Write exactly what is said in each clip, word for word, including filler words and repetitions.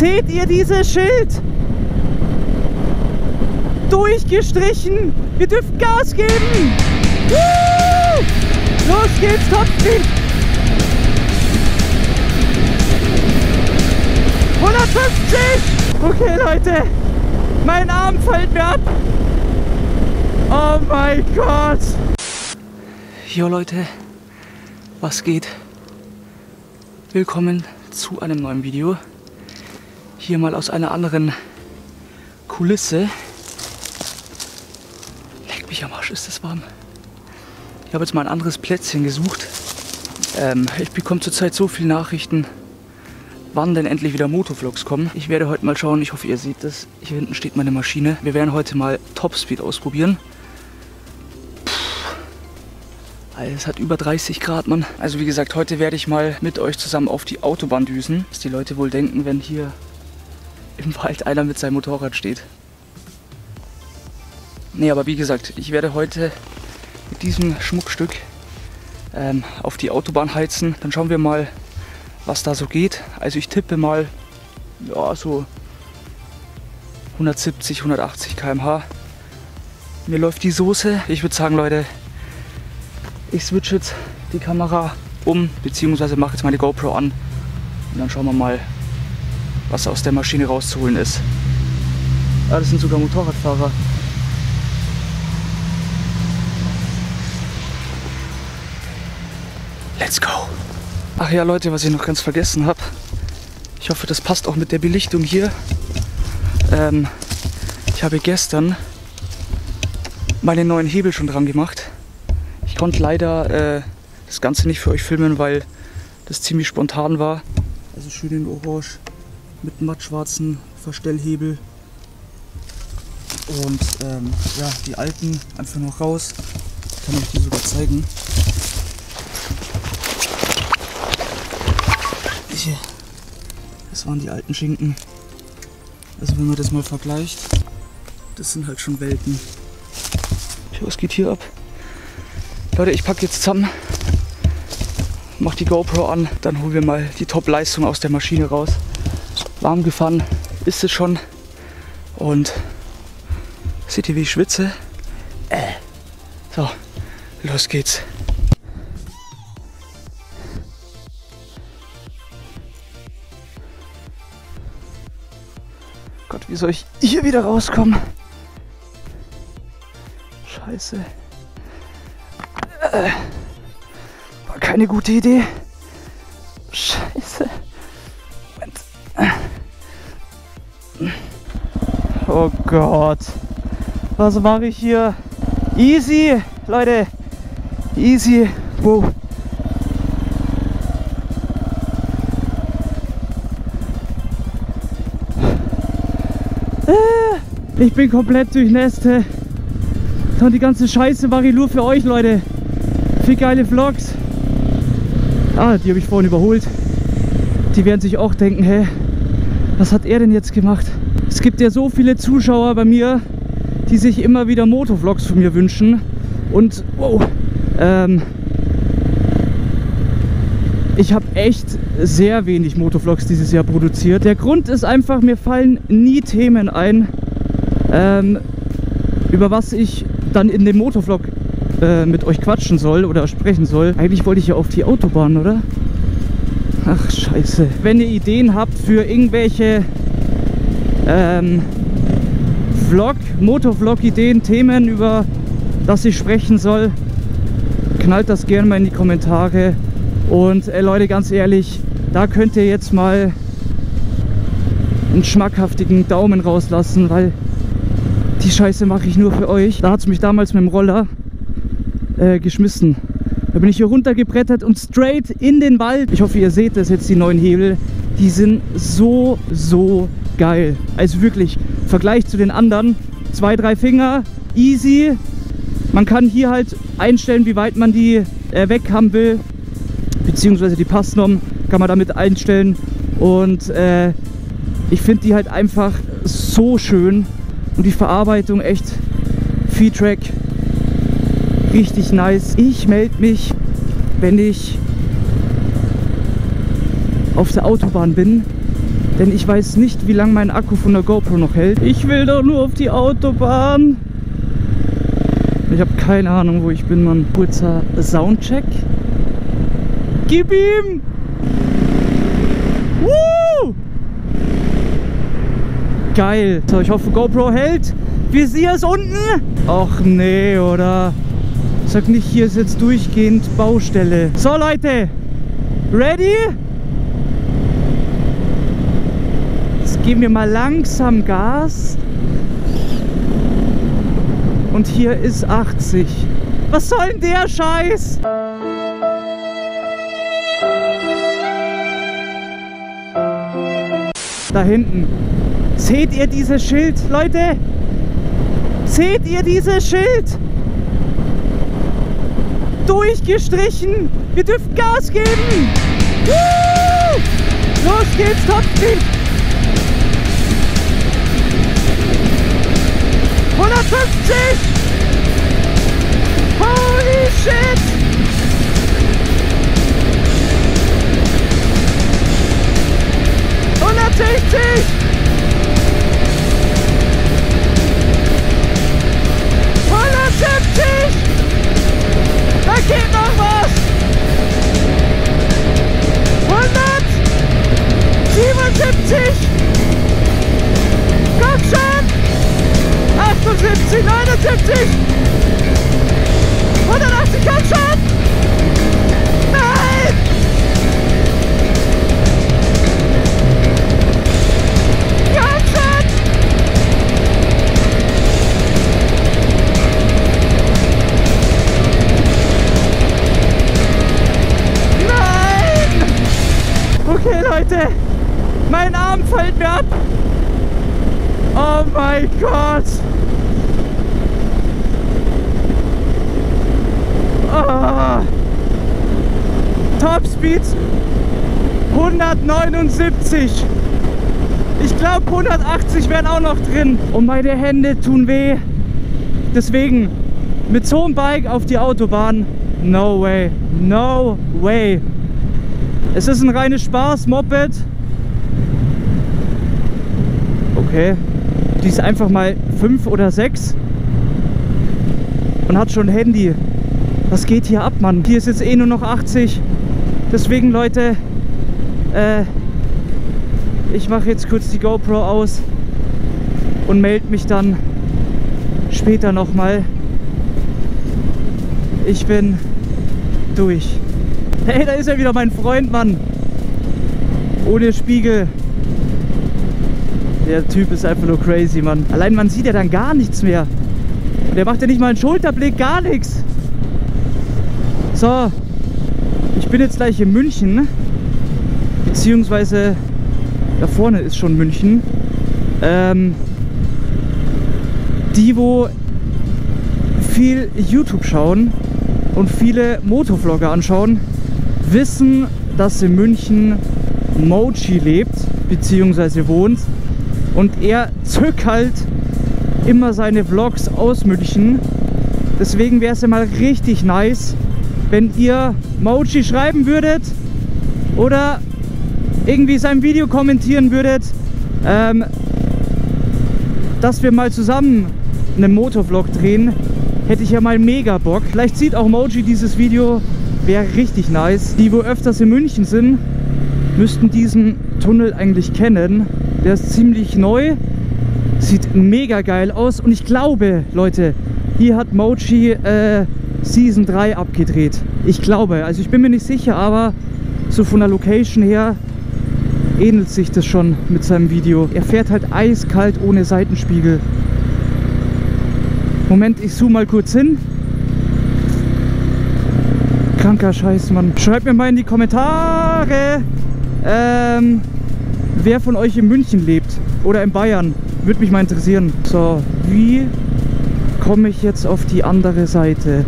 Seht ihr dieses Schild? Durchgestrichen. Wir dürfen Gas geben. Woo! Los geht's, Topspeed. hundertfünfzig. Okay, Leute. Mein Arm fällt mir ab. Oh mein Gott. Jo, Leute. Was geht? Willkommen zu einem neuen Video. Hier mal aus einer anderen Kulisse. Leck mich am Arsch, ist das warm. Ich habe jetzt mal ein anderes Plätzchen gesucht. Ähm, ich bekomme zurzeit so viele Nachrichten, wann denn endlich wieder Motovlogs kommen. Ich werde heute mal schauen, ich hoffe ihr seht das. Hier hinten steht meine Maschine. Wir werden heute mal Topspeed ausprobieren. Es hat über dreißig Grad, Mann. Also wie gesagt, heute werde ich mal mit euch zusammen auf die Autobahn düsen. Was die Leute wohl denken, wenn hier im Wald einer mit seinem Motorrad steht. Nee, aber wie gesagt, ich werde heute mit diesem Schmuckstück ähm, auf die Autobahn heizen. Dann schauen wir mal, was da so geht. Also ich tippe mal, ja, so hundertsiebzig, hundertachtzig Kilometer pro Stunde. Mir läuft die Soße. Ich würde sagen, Leute, ich switch jetzt die Kamera um, beziehungsweise mache jetzt meine GoPro an. Und dann schauen wir mal, was aus der Maschine rauszuholen ist. Ah, das sind sogar Motorradfahrer. Let's go! Ach ja, Leute, was ich noch ganz vergessen habe. Ich hoffe, das passt auch mit der Belichtung hier. Ähm, ich habe gestern meine neuen Hebel schon dran gemacht. Ich konnte leider äh, das Ganze nicht für euch filmen, weil das ziemlich spontan war. Also schön in Orange mit mattschwarzen Verstellhebel. Und ähm, ja, die alten einfach noch raus. Ich kann euch die sogar zeigen. Hier. Das waren die alten Schinken. Also wenn man das mal vergleicht, das sind halt schon Welten. Was geht hier ab? Leute, ich packe jetzt zusammen, mach die GoPro an, dann holen wir mal die Top-Leistung aus der Maschine raus. Warm gefahren ist es schon und seht ihr, wie ich schwitze? Äh. So, los geht's. Gott, wie soll ich hier wieder rauskommen? Scheiße. Äh, war keine gute Idee. Scheiße. Moment. Oh Gott. Was mache ich hier? Easy, Leute. Easy. Wow. Ich bin komplett durchnässt. Und die ganze Scheiße mache ich nur für euch, Leute. Viel geile Vlogs. Ah, die habe ich vorhin überholt. Die werden sich auch denken, hä, was hat er denn jetzt gemacht? Es gibt ja so viele Zuschauer bei mir, die sich immer wieder Motovlogs von mir wünschen. Und wow, ähm, ich habe echt sehr wenig Motovlogs dieses Jahr produziert. Der Grund ist einfach, mir fallen nie Themen ein, ähm, über was ich dann in dem Motovlog äh, mit euch quatschen soll oder sprechen soll. Eigentlich wollte ich ja auf die Autobahn, oder? Ach, scheiße. Wenn ihr Ideen habt für irgendwelche ähm, Vlog, Motovlog-Ideen, Themen, über das ich sprechen soll, knallt das gerne mal in die Kommentare. Und äh, Leute, ganz ehrlich, da könnt ihr jetzt mal einen schmackhaftigen Daumen rauslassen, weil die Scheiße mache ich nur für euch. Da hat es mich damals mit dem Roller äh, geschmissen. Da bin ich hier runtergebrettert und straight in den Wald. Ich hoffe, ihr seht das jetzt, die neuen Hebel. Die sind so, so geil. Also wirklich, im Vergleich zu den anderen, zwei, drei Finger, easy. Man kann hier halt einstellen, wie weit man die äh, weg haben will. Beziehungsweise die Passnorm kann man damit einstellen. Und äh, ich finde die halt einfach so schön. Und die Verarbeitung echt V-Track, richtig nice. Ich melde mich, wenn ich auf der Autobahn bin Denn ich weiß nicht, wie lange mein Akku von der GoPro noch hält. Ich will doch nur auf die Autobahn. Ich habe keine Ahnung, wo ich bin, Mann. Kurzer Soundcheck. Gib ihm! Woo! Geil. So, ich hoffe, GoPro hält. Visier ist unten. Ach nee, oder? Sag nicht, hier ist jetzt durchgehend Baustelle. So, Leute. Ready? Jetzt geben wir mal langsam Gas. Und hier ist achtzig. Was soll denn der Scheiß? Da hinten. Seht ihr dieses Schild, Leute? Seht ihr dieses Schild? Durchgestrichen. Wir dürfen Gas geben. Woo! Los geht's, Topspeed. hundertfünfzig. Holy shit. hundertsechzig. hundertsiebzig. Da geht noch was! hundertsiebenundsiebzig! Komm schon! achtundsiebzig, neunundsiebzig! hundertachtzig, komm schon! Nein! Komm schon! Okay, Leute, mein Arm fällt mir ab. Oh mein Gott. Oh. Topspeed hundertneunundsiebzig. Ich glaube hundertachtzig wären auch noch drin. Und meine Hände tun weh. Deswegen mit so einem Bike auf die Autobahn. No way. No way. Es ist ein reines Spaß-Moped. Okay. Die ist einfach mal fünf oder sechs. Und hat schon ein Handy. Was geht hier ab, Mann? Hier ist jetzt eh nur noch achtzig. Deswegen, Leute, äh, ich mache jetzt kurz die GoPro aus und melde mich dann später nochmal. Ich bin durch. Hey, da ist ja wieder mein Freund, Mann. Ohne Spiegel. Der Typ ist einfach nur crazy, Mann. Allein man sieht ja dann gar nichts mehr. Der macht ja nicht mal einen Schulterblick, gar nichts. So, ich bin jetzt gleich in München. Beziehungsweise da vorne ist schon München. Ähm, die, wo viel YouTube schauen und viele Motovlogger anschauen, wissen, dass in München Mochi lebt, beziehungsweise wohnt. Und er zückt halt immer seine Vlogs aus München. Deswegen wäre es ja mal richtig nice, wenn ihr Mochi schreiben würdet oder irgendwie sein Video kommentieren würdet, ähm, dass wir mal zusammen einen Motovlog drehen. Hätte ich ja mal mega Bock. Vielleicht sieht auch Mochi dieses Video, wäre richtig nice. Die, wo öfters in München sind, müssten diesen Tunnel eigentlich kennen. Der ist ziemlich neu, sieht mega geil aus und ich glaube, Leute, hier hat Mochi äh, Season drei abgedreht. Ich glaube, also ich bin mir nicht sicher, aber so von der Location her ähnelt sich das schon mit seinem Video. Er fährt halt eiskalt ohne Seitenspiegel. Moment, ich zoome mal kurz hin. Kranker Scheiß, Mann. Schreibt mir mal in die Kommentare, ähm, wer von euch in München lebt oder in Bayern. Würde mich mal interessieren. So, wie komme ich jetzt auf die andere Seite?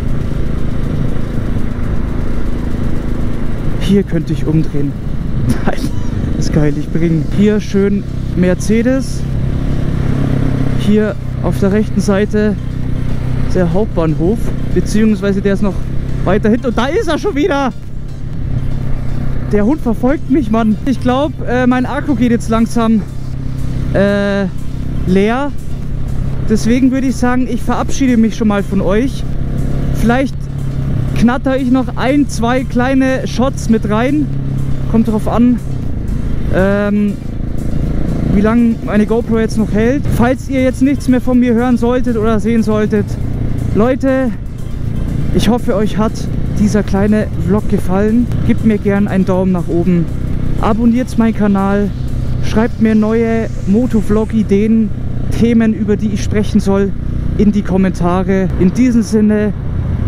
Hier könnte ich umdrehen. Nein, ist geil. Ich bringe hier schön Mercedes. Hier auf der rechten Seite der Hauptbahnhof, beziehungsweise der ist noch weiter hinten. Und da ist er schon wieder! der Hund verfolgt mich, Mann. Ich glaube, äh, mein Akku geht jetzt langsam äh, leer. Deswegen würde ich sagen, ich verabschiede mich schon mal von euch. Vielleicht knatter ich noch ein, zwei kleine Shots mit rein. Kommt drauf an, ähm, wie lange meine GoPro jetzt noch hält. Falls ihr jetzt nichts mehr von mir hören solltet oder sehen solltet, Leute, ich hoffe, euch hat dieser kleine Vlog gefallen. Gebt mir gern einen Daumen nach oben. Abonniert meinen Kanal. Schreibt mir neue Motovlog-Ideen, Themen, über die ich sprechen soll, in die Kommentare. In diesem Sinne,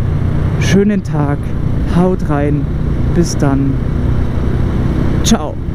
schönen Tag. Haut rein. Bis dann. Ciao.